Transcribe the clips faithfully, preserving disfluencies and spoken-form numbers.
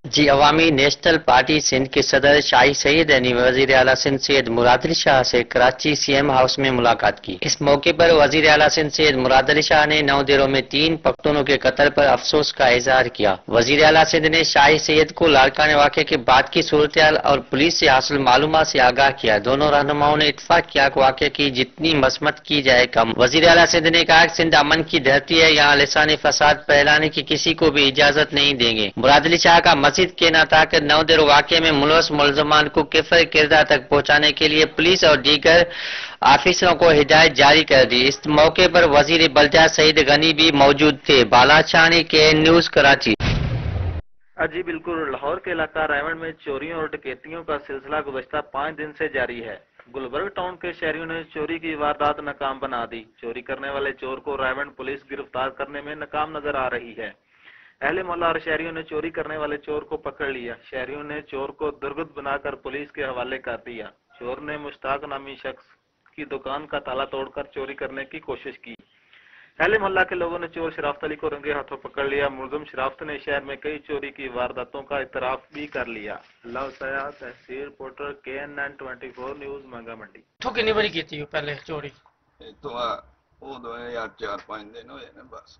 جی عوامی national party Sindh کے صدر شاہی سید نے وزیر اعلیٰ سندھ سید مراد علی شاہ سے کراچی سی ایم ہاؤس میں ملاقات کی۔ اس موقع پر وزیر اعلیٰ سندھ سید مراد علی شاہ نے نو دیروں میں تین پختونوں کے قتل پر افسوس کا اظہار کیا۔ وزیر اعلیٰ سندھ نے شاہی سید کو لاڑکانہ واقعے کے بعد کی صورتحال اور پولیس سے حاصل معلومات سے آگاہ کیا۔ دونوں رہنماؤں نے اتفاق کیا کہ واقعے کی جتنی مذمت کی جائے کم۔ وزیر اعلیٰ سندھ نے کہا کہ سندھ امن کی دھرتی ہے، یہاں لسانی فساد پھیلانے کی کسی کو بھی اجازت نہیں دیں گے۔ مراد علی شاہ کا مزید کہنا تھا کہ نو دیر واقعے میں ملوث ملزمان کو کفر کردار تک پہنچانے کے لیے پولیس اور دیگر آفیسروں کو ہدایت جاری کر دی۔ اس موقع پر وزیر بلدیہ سعید غنی بھی موجود تھے۔ بالا چانی کے نیوز کراچی۔ جی بالکل، لاہور کے علاقہ ریونڈ میں چوریوں اور ڈکیتیوں کا سلسلہ گزشتہ پانچ دن سے جاری ہے۔ گلبرگ ٹاؤن کے شہریوں نے چوری کی واردات ناکام بنا دی۔ چوری کرنے والے چور کو ریونڈ پولیس گرفتار کرنے میں ناکام نظر آ رہی ہے۔ اہل محلہ اور شہریوں نے چوری کرنے والے چور کو پکڑ لیا۔ شہریوں نے چور کو درگت بنا کر پولیس کے حوالے کر دیا۔ چور نے مشتاق نامی شخص کی دکان کا تالا توڑ کر چوری کرنے کی کوشش کی۔ اہل محلہ کے لوگوں نے چور شرافت علی کو رنگے ہاتھوں پکڑ لیا۔ ملزم شرافت نے شہر میں کئی چوری کی وارداتوں کا اعتراف بھی کر لیا۔ اللہ سیاح تحصیل reporter K N N twenty four news Manga Mandi. تو کتنی باری کی پہلے چوری؟ تو وہ دو یار چار پانچ دن ہوئے نا بس۔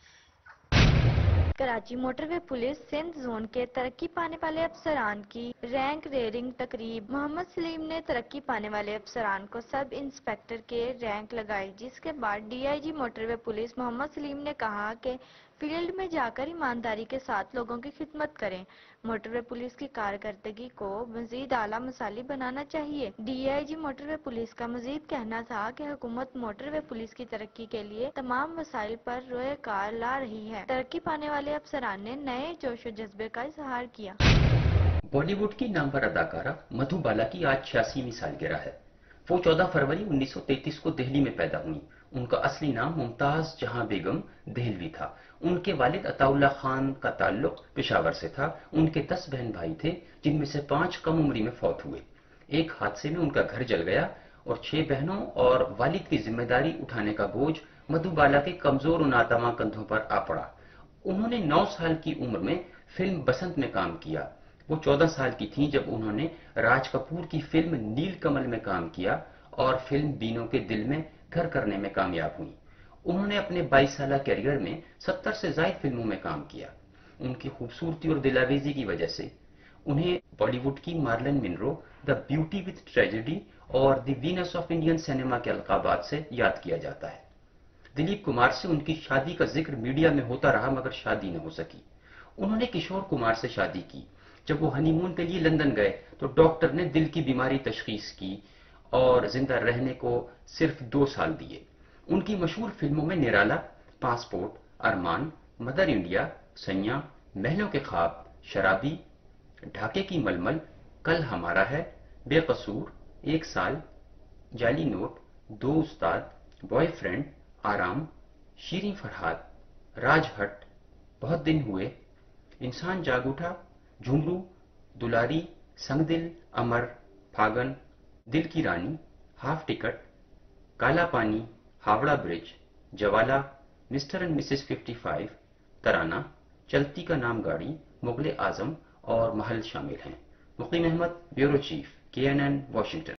Karachi motorway police Sindh zone کے ترقی پانے والے افسران کی رینک ریئرنگ تقریب۔ محمد سلیم نے ترقی پانے والے افسران کو سب انسپکٹر کے رینک لگائی، جس کے بعد D I G motorway police Muhammad Saleem نے کہا کہ فیلڈ میں جا کر ایمانداری کے ساتھ لوگوں کی خدمت کریں۔ موٹر وے پولیس کی کارکردگی کو مزید اعلیٰ مثالی بنانا چاہیے۔ D I G motorway police کا مزید کہنا تھا کہ حکومت موٹر وے پولیس کی ترقی کے لیے تمام وسائل پر روئے کار لا رہی ہے۔ ترقی پانے والے افسران نے نئے جوش و جذبے کا اظہار کیا۔ بالی ووڈ کی نامور اداکارہ مدھو بالا کی آج چھیاسیویں سالگرہ ہے۔ وہ چودہ فروری انیس سو تینتیس کو دہلی میں پیدا ہوئی۔ ان کا اصلی نام ممتاز جہاں بیگم دہلوی تھا۔ ان کے والد عطا اللہ خان کا تعلق پشاور سے تھا۔ ان کے دس بہن بھائی تھے، جن میں سے پانچ کم عمری میں فوت ہوئے۔ ایک حادثے میں ان کا گھر جل گیا اور چھ بہنوں اور والد کی ذمہ داری اٹھانے کا بوجھ مدھو بالا کے کمزور و ناتواں کندھوں پر آ پڑا۔ انہوں نے نو سال کی عمر میں فلم بسنت میں کام کیا۔ وہ چودہ سال کی تھیں جب انہوں نے راج کپور کی فلم نیل کمل میں کام کیا اور فلم بینوں کے دل میں گھر کرنے میں کامیاب ہوئی۔ انہوں نے اپنے بائیس سالہ کیریئر میں ستر سے زائد فلموں میں کام کیا۔ ان کی خوبصورتی اور دلاویزی کی وجہ سے انہیں بالی ووڈ کی Marilyn Monroe, the beauty with tragedy اور the Venus of Indian cinema کے القابات سے یاد کیا جاتا ہے۔ دلیپ کمار سے ان کی شادی کا ذکر میڈیا میں ہوتا رہا مگر شادی نہ ہو سکی۔ انہوں نے کشور کمار سے شادی کی۔ جب وہ ہنی مون کے لیے لندن گئے تو ڈاکٹر نے دل کی بیماری تشخیص کی اور زندہ رہنے کو صرف دو سال دیے۔ ان کی مشہور فلموں میں Nirala, passport, Armaan, mother India, Saiyan, Mahlon Ke خواب، شرابی، ڈھاکے کی ململ، کل ہمارا ہے، بے قصور، ایک سال، جعلی نوٹ، دو استاد، بوائے فرینڈ، آرام، شیریں فرحات، راج ہٹ، بہت دن ہوئے، انسان جاگ اٹھا، جھمرو، دلاری، سنگ دل، امر، پھاگن، دل کی رانی، half ticket, Kala Pani, Howrah bridge, Jwala, mister and missus fifty five, Tarana, Chalti کا نام گاڑی، مغل اعظم اور محل شامل ہیں۔ Muqeem Ahmed, bureau chief, K N N, Washington.